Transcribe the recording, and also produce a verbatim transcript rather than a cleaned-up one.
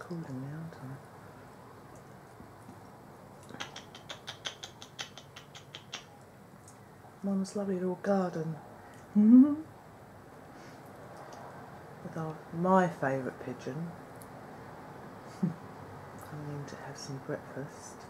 calling me, aren't I? Mum's lovely little garden. With our, my favourite pigeon coming in to have some breakfast.